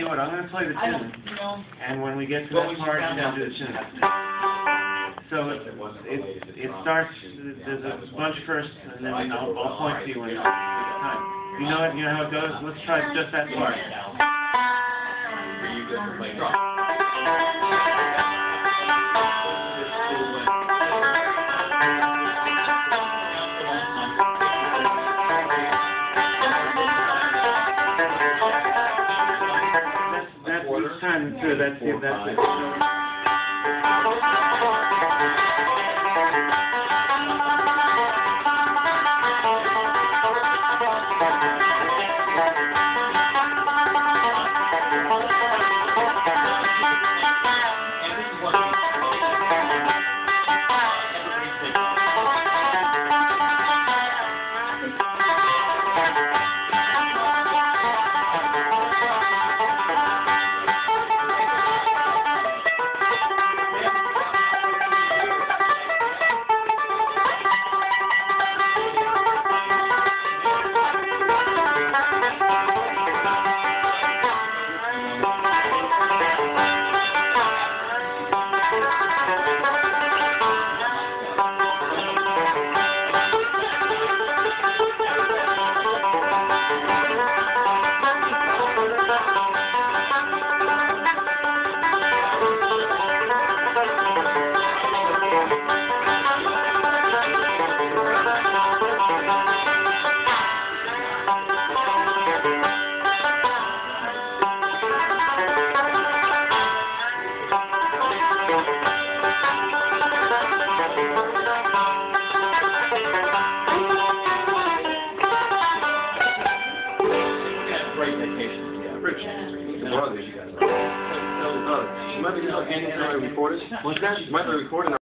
you what, I'm going to play the tune, and when we get to that part, you're going to do the tune. So it starts, there's a bunch first, and then I'll point to you when it's time. You know how it goes? Let's try just that part. That's each time too, that's it. You might be recorded. What's that? You might be recording.